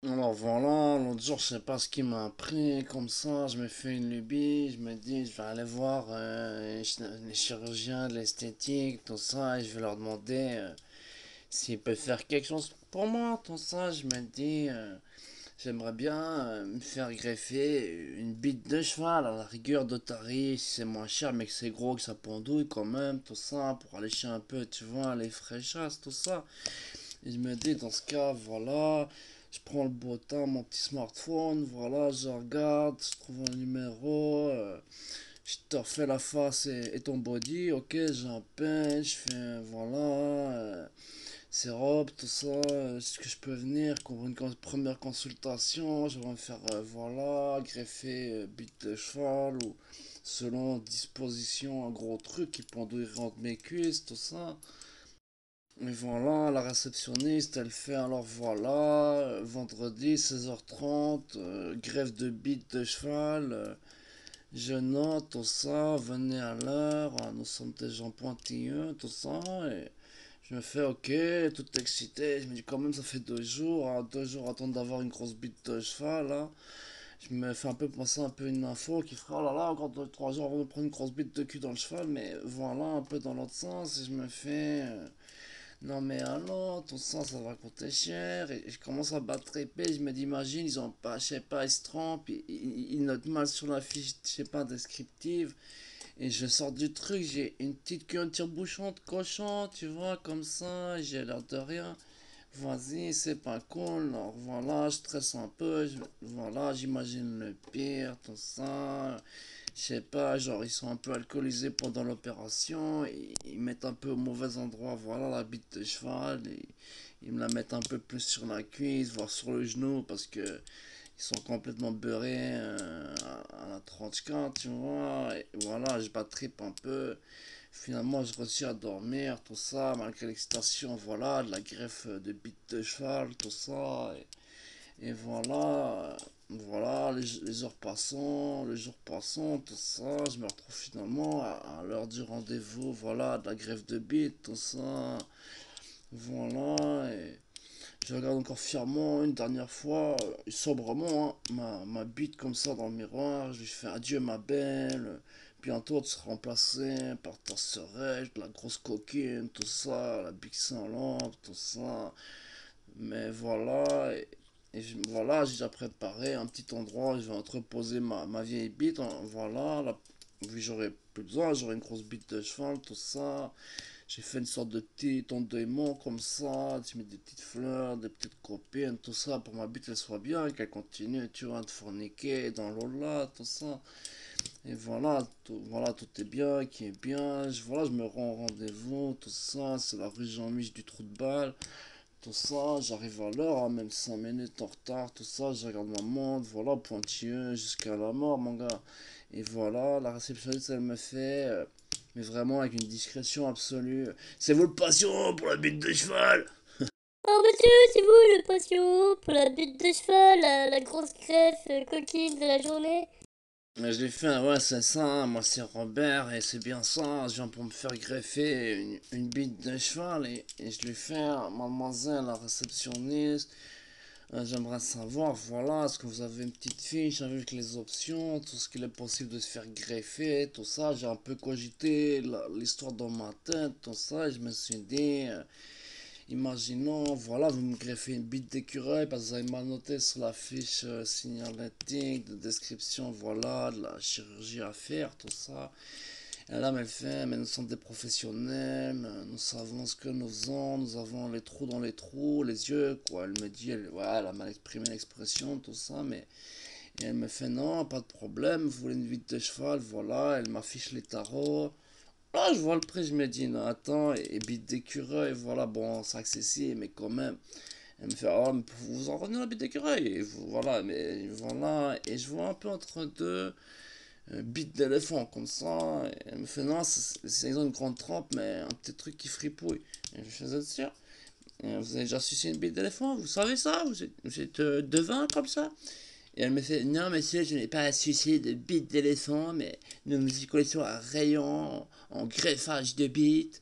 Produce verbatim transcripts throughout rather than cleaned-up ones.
Alors voilà, l'autre jour, je sais pas ce qui m'a pris, comme ça, je me fais une lubie, je me dis, je vais aller voir euh, les chi- les chirurgiens de l'esthétique, tout ça, et je vais leur demander euh, s'ils peuvent faire quelque chose pour moi, tout ça, je me dis, euh, j'aimerais bien euh, me faire greffer une bite de cheval, à la rigueur d'Otari, si c'est moins cher, mais que c'est gros, que ça pendouille quand même, tout ça, pour allécher un peu, tu vois, les fraîchasses, tout ça. Et je me dis, dans ce cas, voilà, je prends le beau temps, mon petit smartphone, voilà, je regarde, je trouve un numéro, euh, je te refais la face et, et ton body, ok, j'ai un pain, je fais, voilà, euh, sérum, tout ça, euh, est-ce que je peux venir pour une cons- première consultation, je vais me faire, euh, voilà, greffer euh, bite de cheval ou selon disposition, un gros truc qui pendouillerait entre mes cuisses, tout ça. Et voilà, la réceptionniste, elle fait alors voilà, euh, vendredi seize heures trente, euh, greffe de bite de cheval, euh, je note tout ça, venez à l'heure, euh, nous sommes des gens pointilleux, tout ça, et je me fais ok, tout excité, je me dis quand même ça fait deux jours, hein, deux jours attendre d'avoir une grosse bite de cheval, là. Je me fais un peu penser un peu une info qui fera, oh là là, encore deux, trois jours avant de prendre une grosse bite de cul dans le cheval, mais voilà, un peu dans l'autre sens, et je me fais... euh, non mais alors, tout ça, ça va coûter cher. Et je commence à battre épée, je me dis, imagine, ils ont pas, je sais pas, ils se trompent, ils, ils- ils notent mal sur la fiche, je sais pas, descriptive. Et je sors du truc, j'ai une petite queue, un tire-bouchon de cochon, tu vois, comme ça, j'ai l'air de rien. Vas-y, c'est pas cool, alors voilà, je stresse un peu, je- voilà, j'imagine le pire, tout ça. Je sais pas, genre ils sont un peu alcoolisés pendant l'opération, ils, ils mettent un peu au mauvais endroit, voilà la bite de cheval, et ils me la mettent un peu plus sur la cuisse, voire sur le genou, parce que ils sont complètement beurrés euh, à, à la trente-quatre, tu vois, et voilà, je bats trip un peu. Finalement, je réussis à dormir, tout ça, malgré l'excitation, voilà, de la greffe de bite de cheval, tout ça. Et voilà, voilà, les, les heures passant, les jours passant, tout ça, je me retrouve finalement à, à l'heure du rendez-vous, voilà, de la greffe de bite, tout ça, voilà, et je regarde encore fièrement une dernière fois, euh, sobrement, hein, ma, ma bite comme ça dans le miroir, je lui fais adieu ma belle, bientôt tu seras remplacée par ta sœurette, la grosse coquine, tout ça, la big sans lampe, tout ça. Mais voilà, et, et je- voilà, j'ai déjà préparé un petit endroit où je vais entreposer ma, ma vieille bite, hein, voilà, là, vu que j'aurai plus besoin, j'aurai une grosse bite de cheval, tout ça. J'ai fait une sorte de petit endeuillement comme ça, tu mets des petites fleurs, des petites copines, tout ça, pour ma bite elle soit bien, qu'elle continue, tu vois, de forniquer dans l'eau là, tout ça. Et voilà, tout, voilà, tout est bien, qui est bien, je, voilà, je me rends au rendez-vous, tout ça, c'est la rue Jean-Mich du Trou de Balle. Tout ça, j'arrive à l'heure, hein, même cinq minutes en retard, tout ça, je regarde ma montre, voilà, pointilleux jusqu'à la mort, mon gars. Et voilà, la réceptionniste, elle me fait, euh, mais vraiment avec une discrétion absolue. C'est vous le patient pour la bite de cheval? Oh monsieur, c'est vous le patient pour la butte de cheval, la, la grosse greffe euh, coquine de la journée. Mais je lui fais, ouais, c'est ça, hein, moi c'est Robert, et c'est bien ça, je viens pour me faire greffer une, une bite de cheval, et, et je lui fais, ah, mademoiselle, la réceptionniste. Euh, J'aimerais savoir, voilà, est-ce que vous avez une petite fiche avec les options, tout ce qu'il est possible de se faire greffer, tout ça. J'ai un peu cogité la- l'histoire dans ma tête, tout ça, et je me suis dit, euh, imaginons, voilà, vous me greffez une bite d'écureuil parce que vous avez mal noté sur la fiche euh, signalétique de description, voilà, de la chirurgie à faire, tout ça. Et là, elle fait, mais nous sommes des professionnels, nous savons ce que nous faisons, nous avons les trous dans les trous, les yeux, quoi. Elle me dit, elle, ouais, elle a mal exprimé l'expression, tout ça, mais et elle me fait, non, pas de problème, vous voulez une bite de cheval, voilà, elle m'affiche les tarots. Là, je vois le prix, je me dis, non, attends, et, et bite d'écureuil, voilà, bon, c'est accessible, mais quand même. Elle me fait, ah, mais vous vous en revenez à la bite d'écureuil, et vous- voilà, mais voilà, et je vois un peu entre deux euh, bite d'éléphant comme ça. Et elle me fait non, c'est c'est- ils ont une grande trempe, mais un petit truc qui fripouille. Et je faisais sûr. Et vous avez déjà sucé une bite d'éléphant, vous savez ça? Vous êtes, vous êtes euh, devin comme ça? Et elle me fait non, monsieur, je n'ai pas sucé de bite d'éléphant, mais nous nous y connaissons un rayon en greffage de bite.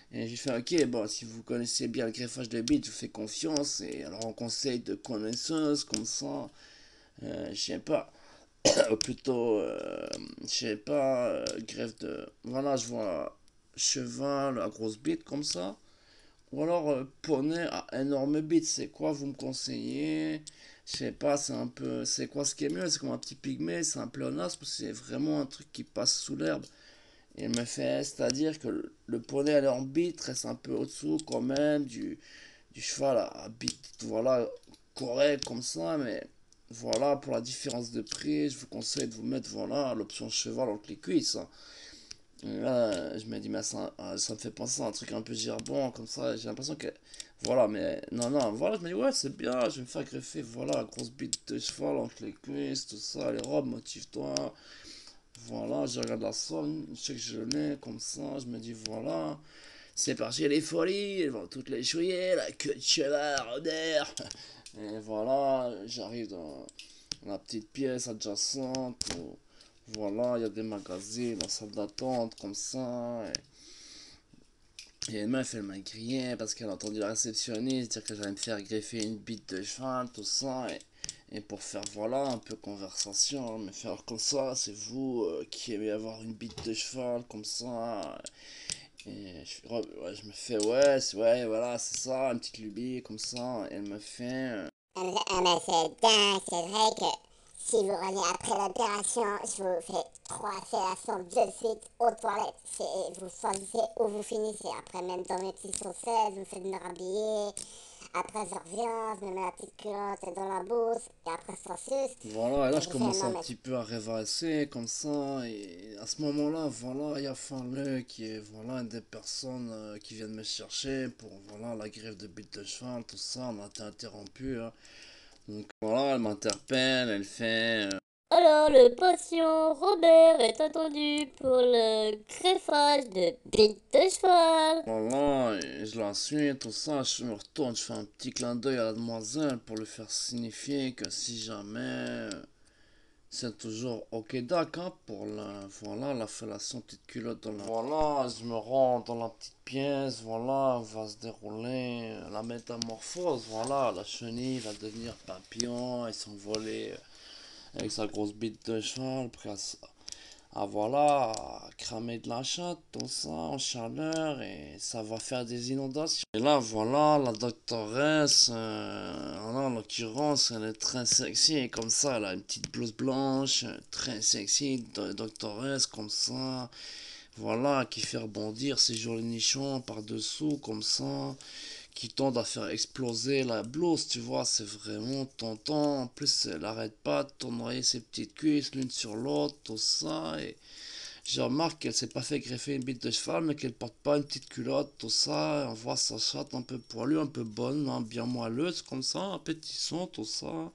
Et j'ai fait, ok, bon, si vous connaissez bien le greffage de bits, je vous fais confiance. Et alors, on conseille de connaisseuse, comme ça, euh, je sais pas, ou plutôt, euh, je sais pas, euh, greffe de. Voilà, je vois cheval à grosse bite, comme ça. Ou alors, euh, poney à énorme bite, c'est quoi, vous me conseillez? Je sais pas, c'est un peu. C'est quoi ce qui est mieux? C'est comme un petit pygmée, c'est un pléonasme, c'est vraiment un truc qui passe sous l'herbe. Il me fait, c'est-à-dire que le, le poney à leur bite reste un peu au-dessous quand même du, du cheval à, à bite, voilà, correct comme ça, mais voilà, pour la différence de prix, je vous conseille de vous mettre, voilà, l'option cheval entre les cuisses, hein. Et là, je me dis, mais ça, euh, ça me fait penser à un truc un peu girbon, comme ça, j'ai l'impression que, voilà, mais non, non, voilà, je me dis, ouais, c'est bien, je vais me faire greffer, voilà, la grosse bite de cheval entre les cuisses, tout ça, les robes, motive-toi. Voilà, je regarde la somme, je sais que je l'ai comme ça, je me dis voilà, c'est parti les folies, elles vont toutes les jouer, la queue de cheval, Robert. Et voilà, j'arrive dans la petite pièce adjacente, où, voilà, il y a des magazines, la salle d'attente comme ça. Et, et une meuf, elle m'a grillé parce qu'elle a entendu la réceptionniste dire que j'allais me faire greffer une bite de cheval, tout ça. Et, et pour faire, voilà, un peu conversation, mais faire comme ça, c'est vous euh, qui aimez avoir une bite de cheval, comme ça. Et je, fais, oh, ouais, je me fais, ouais, c'est, ouais, voilà, c'est ça, une petite lubie, comme ça. Et elle me fait, euh, Ah mais ah, mais c'est dingue, c'est vrai que si vous revenez après l'opération, je vous fais trois fellations de suite aux toilettes. C'est, vous choisissez où vous finissez. Après, même dans mes petites chaussettes, vous me faites me rhabiller. Après, je reviens, je me mets la petite culotte dans la bourse. Et après, ça suce. voilà, et là Et je je vous fais, commence non un mais petit peu à rêvasser, comme ça. Et à ce moment-là, voilà, il y a Fanle qui est, voilà, une des personnes euh, qui viennent me chercher pour, voilà, la greffe de bite de cheval, tout ça. On a été interrompu, hein. Donc voilà, elle m'interpelle, elle fait, euh, Alors, le patient Robert est attendu pour le greffage de bite de cheval. voilà, et je la suis, tout ça, je me retourne, je fais un petit clin d'œil à la demoiselle pour lui faire signifier que si jamais euh, c'est toujours ok d'accord pour la, voilà, la fellation petite culotte dans la... Voilà, je me rends dans la petite pièce, voilà, on va se dérouler euh, la métamorphose, voilà, la chenille va devenir papillon et s'envoler euh, avec sa grosse bite de cheval, prêt à, ah voilà, cramer de la chatte, tout ça, en chaleur, et ça va faire des inondations. Et là, voilà, la doctoresse, euh, voilà, en l'occurrence, elle est très sexy, et comme ça, elle a une petite blouse blanche, très sexy, do- doctoresse, comme ça, voilà, qui fait rebondir ses jolis nichons par-dessous, comme ça, qui tendent à faire exploser la blouse, tu vois, c'est vraiment tentant. En plus, elle arrête pas de tournoyer ses petites cuisses l'une sur l'autre, tout ça, et je remarque qu'elle s'est pas fait greffer une bite de cheval, mais qu'elle porte pas une petite culotte, tout ça. On voit sa chatte un peu poilue, un peu bonne, hein, bien moelleuse, comme ça, un petit son, tout ça.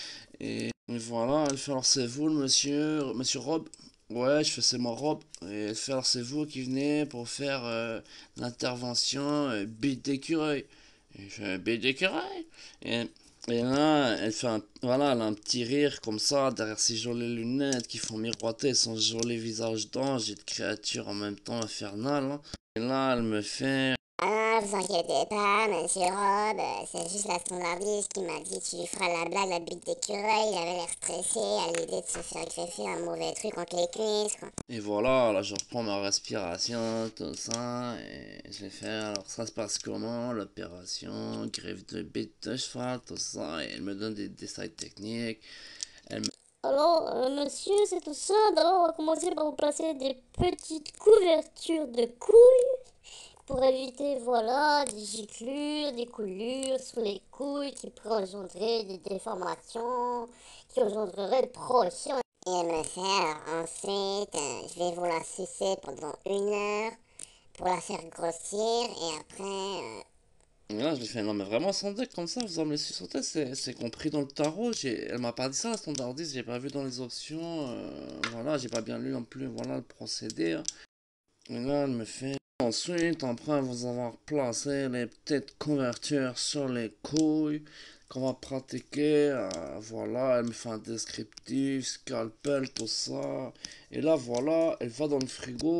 Et, et voilà, elle fait alors c'est vous, le monsieur, monsieur Rob. Ouais, je fais c'est moi Rob. Et elle fait alors c'est vous qui venez pour faire euh, l'intervention euh, bite d'écureuil. Et je fais bite d'écureuil. Et, et là, elle fait un, voilà, elle a un petit rire comme ça derrière ses jolies lunettes qui font miroiter son joli visage d'ange et de créature en même temps infernale, hein. Et là, elle me fait, ah, vous inquiétez pas, monsieur Rob, euh, c'est juste la standardiste qui m'a dit tu lui feras la blague, la bite d'écureuil. Il avait l'air stressé à l'idée de se faire greffer un mauvais truc entre les cuisses, quoi. et voilà, là je reprends ma respiration, tout ça, et j'ai fait, alors ça se passe comment, l'opération, greffe de bite de cheval, tout ça, et elle me donne des détails techniques, elle me... Alors, euh, monsieur, c'est tout ça. D'abord, on va commencer par vous placer des petites couvertures de couilles pour éviter, voilà, des giclures, des coulures sous les couilles qui pourraient engendrer des déformations, qui engendreraient de progression. Et elle me fait, alors ensuite, euh, je vais vous la sucer pendant une heure pour la faire grossir et après, euh, Et là je lui fais, non mais vraiment sans deck comme ça, vous en me laissez sauter, c'est c'est compris dans le tarot, j'ai... elle m'a pas dit ça, la standardiste, j'ai pas vu dans les options, euh, voilà, j'ai pas bien lu non plus, voilà le procédé, hein. Et là elle me fait... Ensuite, après vous avoir placé les petites couvertures sur les couilles qu'on va pratiquer, euh, voilà, elle me fait un descriptif, scalpel, tout ça. Et là, voilà, elle va dans le frigo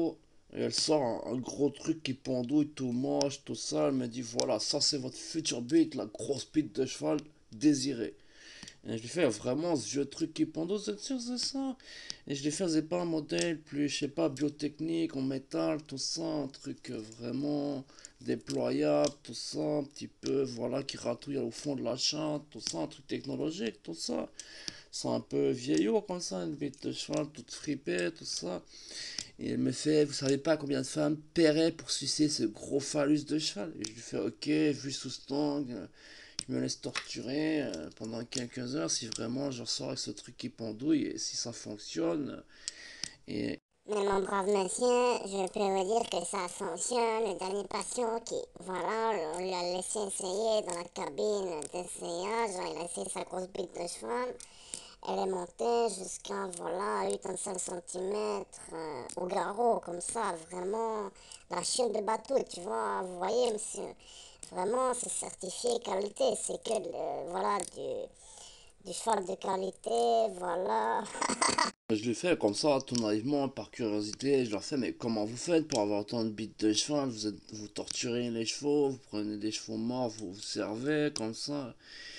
Et elle sort un, un gros truc qui pendouille, tout moche, tout ça. Elle me dit, voilà, ça c'est votre future bite, la grosse bite de cheval désirée. Et je lui fais vraiment ce vieux truc qui pendouille, c'est sûr, c'est ça. Et je lui faisais pas un modèle plus, je sais pas, biotechnique, en métal, tout ça, un truc euh, vraiment déployable, tout ça, un petit peu, voilà, qui ratouille au fond de la chatte, tout ça, un truc technologique, tout ça. C'est un peu vieillot comme ça, une bite de cheval toute fripée, tout ça. Et elle me fait, vous savez pas combien de femmes paieraient pour sucer ce gros phallus de cheval? Et je lui fais, ok, vu sous cet angle, je me laisse torturer euh, pendant quelques heures si vraiment je ressors avec ce truc qui pendouille et si ça fonctionne. Et Mais mon brave monsieur, je peux vous dire que ça fonctionne. Le dernier patient qui, voilà, on lui a laissé essayer dans la cabine d'essayage, il a essayé sa grosse bite de cheval. Elle est montée jusqu'à, voilà, quatre-vingt-cinq centimètres euh, au garrot, comme ça, vraiment, la chienne de bateau, tu vois, vous voyez, monsieur, vraiment, c'est certifié qualité, c'est que, le- voilà, du, du cheval de qualité, voilà. je lui fais comme ça, tout naïvement, par curiosité, je leur fais, mais comment vous faites pour avoir autant de bites de cheval? Vous êtes, vous torturez les chevaux, vous prenez des chevaux morts, vous vous servez comme ça.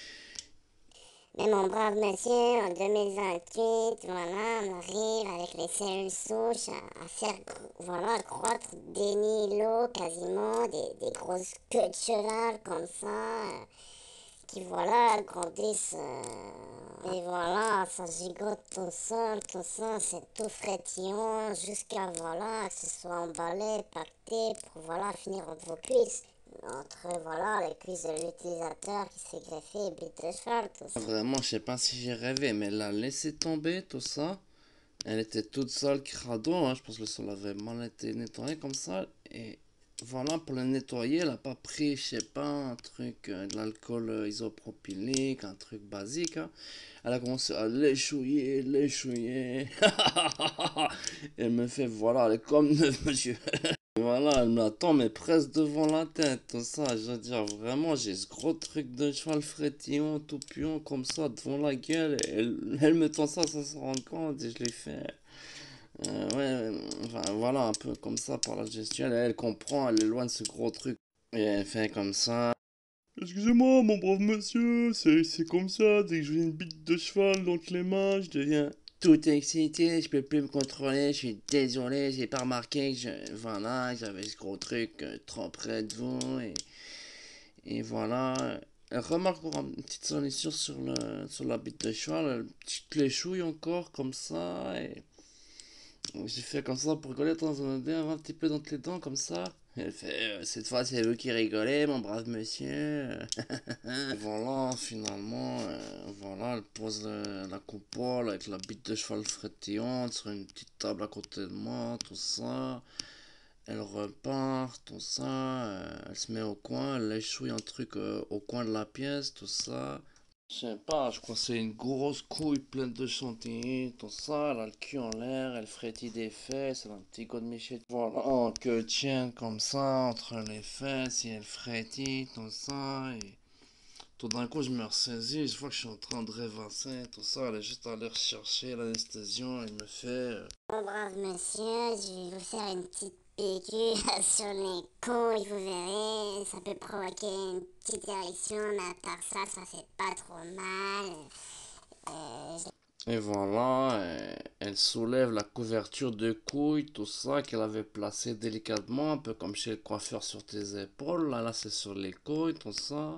Mais mon brave monsieur, en deux mille vingt-huit, voilà, on arrive avec les cellules souches à, à faire, gr- voilà, croître des nids quasiment, des, des grosses queues de cheval comme ça, euh, qui, voilà, grandissent, euh, et voilà, ça gigote tout seul, tout ça, c'est tout frétillant, jusqu'à, voilà, que ce soit emballé, pacté, pour, voilà, finir entre vos cuisses. Entre, voilà, les cuisses de l'utilisateur qui s'est greffé et bite de cheval, tout ça. Vraiment, je sais pas si j'ai rêvé, mais elle a laissé tomber tout ça. Elle était toute sale, crado, hein. Je pense que le sol avait mal été nettoyé comme ça. Et voilà, pour le nettoyer, elle a pas pris, je sais pas, un truc, euh, de l'alcool euh, isopropylique, un truc basique, hein. Elle a commencé à l'échouiller, l'échouiller. Elle me fait, voilà, elle est comme neuf, monsieur. Voilà, elle m'attend, mais presque devant la tête, tout ça. Je veux dire, vraiment, j'ai ce gros truc de cheval frétillon, tout puant, comme ça, devant la gueule. Et elle, elle me tend ça sans s'en rendre compte, et je lui fais. Euh, ouais, enfin, voilà, un peu comme ça, par la gestuelle. Elle, elle comprend, elle éloigne ce gros truc. Et elle fait comme ça. Excusez-moi, mon brave monsieur, c'est c'est comme ça, dès que j'ai une bite de cheval entre les mains, je deviens tout excité, je peux plus me contrôler, je suis désolé, j'ai pas remarqué que je, voilà, j'avais ce gros truc euh, trop près de vous, et, et voilà. Elle remarque pour une petite salissure sur, le, sur la bite de cheval, elle petite léchouille encore, comme ça, et j'ai fait comme ça pour rigoler, attends, un un petit peu dans les dents, comme ça. Elle fait, euh, cette fois c'est vous qui rigolez, mon brave monsieur. Voilà, finalement, euh, voilà, elle pose euh, la coupole avec la bite de cheval frétillante sur une petite table à côté de moi, tout ça. Elle repart, tout ça. Euh, elle se met au coin, elle échouille un truc euh, au coin de la pièce, tout ça. Je sais pas, je crois que c'est une grosse couille pleine de chantilly, tout ça. Elle a le cul en l'air, elle frétille des fesses, elle a un petit coup de michette. Voilà, en queue tienne comme ça, entre les fesses, et elle frétille, tout ça. Et tout d'un coup, je me ressaisis, je vois que je suis en train de rêvasser, tout ça. Elle est juste allée rechercher l'anesthésion, elle me fait. euh, Mon brave monsieur, je vais vous faire une petite piqûre sur les couilles, vous verrez, ça peut provoquer une petite érection, mais à part ça, ça fait pas trop mal. Euh, Et voilà, euh, elle soulève la couverture de couilles, tout ça, qu'elle avait placé délicatement, un peu comme chez le coiffeur sur tes épaules. Là, là, c'est sur les couilles, tout ça.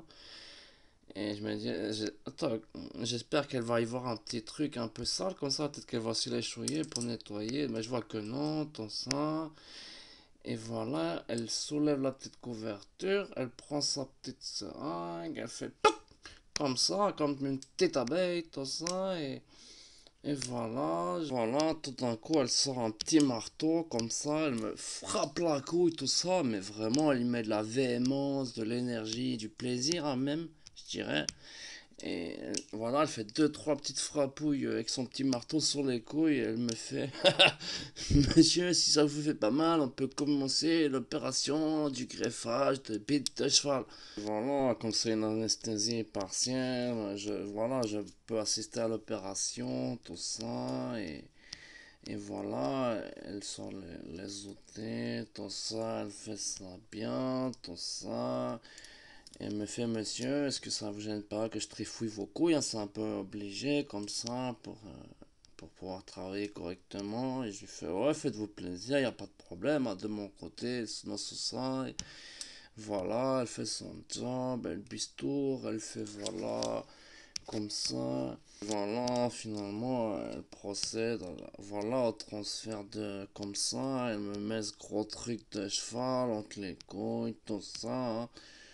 Et je me dis, euh, j'ai- attends, j'espère qu'elle va y voir un petit truc un peu sale comme ça. Peut-être qu'elle va s'y l'échouiller pour nettoyer. Mais je vois que non, tout ça. Et voilà, elle soulève la petite couverture. Elle prend sa petite seringue. Elle fait poup comme ça, comme une petite abeille, tout ça. Et, et voilà, voilà, tout d'un coup, elle sort un petit marteau comme ça. Elle me frappe la couille, tout ça. Mais vraiment, elle y met de la véhémence, de l'énergie, du plaisir, hein, même, je dirais. Et euh, voilà, elle fait deux, trois petites frappouilles euh, avec son petit marteau sur les couilles. Et elle me fait, monsieur, si ça vous fait pas mal, on peut commencer l'opération du greffage de bite de cheval. Voilà, comme c'est une anesthésie partielle, je, voilà, je peux assister à l'opération, tout ça. Et, Et voilà, elle sort les, les outils, tout ça, elle fait ça bien, tout ça. Et elle me fait, monsieur, est-ce que ça vous gêne pas que je trifouille vos couilles, hein, c'est un peu obligé comme ça pour, euh, pour pouvoir travailler correctement. Et je lui fais, ouais, faites-vous plaisir, il n'y a pas de problème, hein, de mon côté, sinon c'est ça. Et voilà, elle fait son job, elle bistourne, elle fait voilà, comme ça. Voilà, finalement, elle procède, à la- voilà, au transfert de, comme ça, elle me met ce gros truc de cheval entre les couilles, tout ça, hein.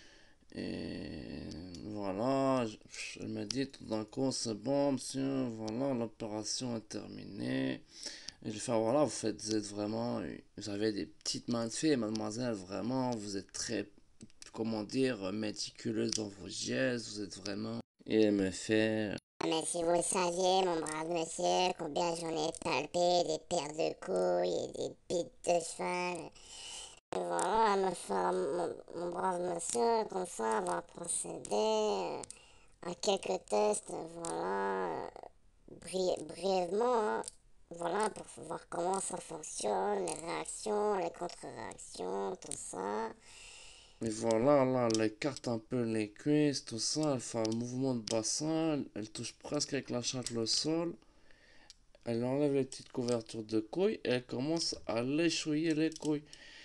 Et voilà, je- elle m'a dit tout d'un coup, c'est bon, monsieur, voilà, l'opération est terminée. Et je lui fais, voilà, vous faites, vous êtes vraiment, vous avez des petites mains de fée, mademoiselle, vraiment, vous êtes très, comment dire, méticuleuse dans vos gestes, vous êtes vraiment. Et elle me fait, Ah, mais si vous saviez, mon brave monsieur, combien j'en ai palpé des paires de couilles et des pites de cheval. Et voilà, me faire, mon, mon brave monsieur, comme ça, va procéder euh, à quelques tests, voilà, euh, bri- brièvement, hein. Voilà, pour voir comment ça fonctionne, les réactions, les contre-réactions, tout ça. et voilà, là, elle écarte un peu les cuisses, tout ça, elle fait un mouvement de bassin, elle touche presque avec la chatte le sol. Elle enlève les petites couvertures de couilles et elle commence à léchouiller les couilles.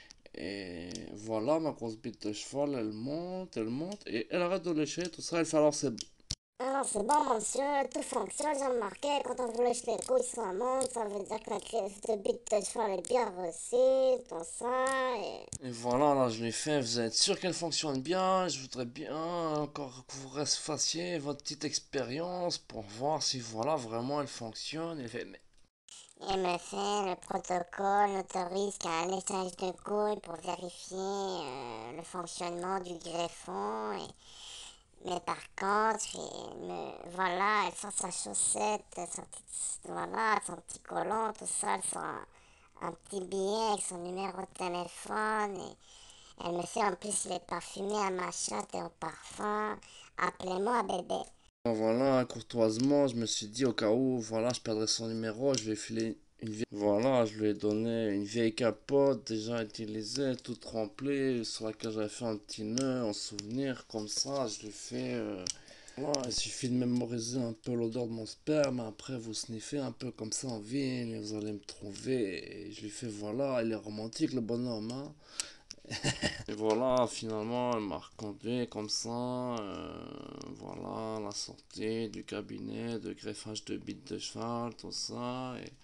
Et voilà, ma grosse bite de cheval, elle monte, elle monte, et elle arrête de lécher, tout ça, elle fait alors c'est bon. Alors c'est bon, monsieur, tout fonctionne, j'ai remarqué, quand on vous lèche les couilles sur la montre, ça veut dire que la greffe de bite de cheval est bien reçue, tout ça, et... Et voilà, là, je l'ai fait, vous êtes sûr qu'elle fonctionne bien? Je voudrais bien encore que vous fassiez votre petite expérience pour voir si, voilà, vraiment elle fonctionne. Elle fait, mais Il me fait le protocole n'autorise qu'à un léchage de couilles pour vérifier euh, le fonctionnement du greffon. Et... Mais par contre, il me... voilà, elle sort sa chaussette, son petit... voilà, son petit collant, tout ça, elle sort un, un petit billet avec son numéro de téléphone. Et elle me fait en plus les parfumés à ma chatte et au parfum. Appelez-moi bébé. voilà, courtoisement, je me suis dit au cas où, voilà, je perdrais son numéro, je vais filer une vieille. Voilà, je lui ai donné une vieille capote déjà utilisée, toute remplie, sur laquelle j'avais fait un petit nœud en souvenir, comme ça, je lui fais. euh, Voilà, il suffit de mémoriser un peu l'odeur de mon sperme, après vous sniffez un peu comme ça en ville, et vous allez me trouver, et je lui fais voilà, il est romantique le bonhomme, hein. Et voilà, finalement, elle m'a reconduit comme ça, euh, voilà, la sortie du cabinet de greffage de bites de cheval, tout ça, et,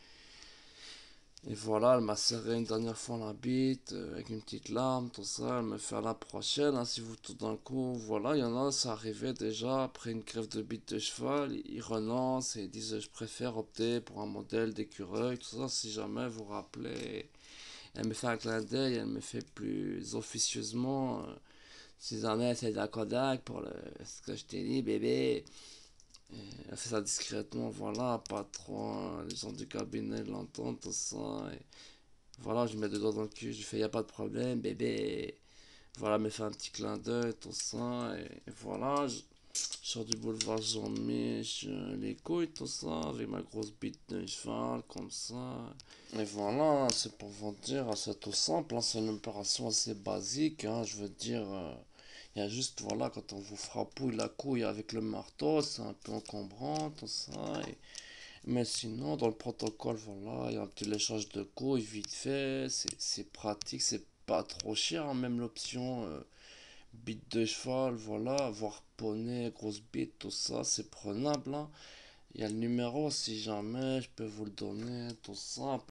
et voilà, elle m'a serré une dernière fois la bite, euh, avec une petite lame, tout ça, elle me fait à la prochaine, hein, si vous tout d'un coup, voilà, il y en a, ça arrivait déjà, après une greffe de bite de cheval, ils renoncent et ils disent, je préfère opter pour un modèle d'écureuil, tout ça, si jamais vous vous rappelez. Elle me fait un clin d'œil, elle me fait plus officieusement. euh, si jamais c'est de la Kodak pour le, ce que je t'ai dit, bébé. Et elle fait ça discrètement, voilà, pas trop. Hein, les gens du cabinet l'entendent, tout ça. Et voilà, je lui mets deux doigts dans le cul, je lui fais, y a pas de problème, bébé. Voilà, elle me fait un petit clin d'œil, tout ça. Et, et voilà, je, je sors du boulevard Jean-Mich, euh, les couilles, tout ça, avec ma grosse bite de cheval, comme ça. Et voilà, c'est pour vous dire, c'est tout simple, hein, c'est une opération assez basique, hein, je veux dire, euh, il y a juste, voilà, quand on vous frappouille la couille avec le marteau, c'est un peu encombrant, tout ça, et- mais sinon, dans le protocole, voilà, il y a un petit léchage de couilles vite fait, c'est c'est pratique, c'est pas trop cher, hein, même l'option euh, bite de cheval, voilà, voire poney, grosse bite, tout ça, c'est prenable, hein. Il y a le numéro, si jamais, je peux vous le donner, tout ça.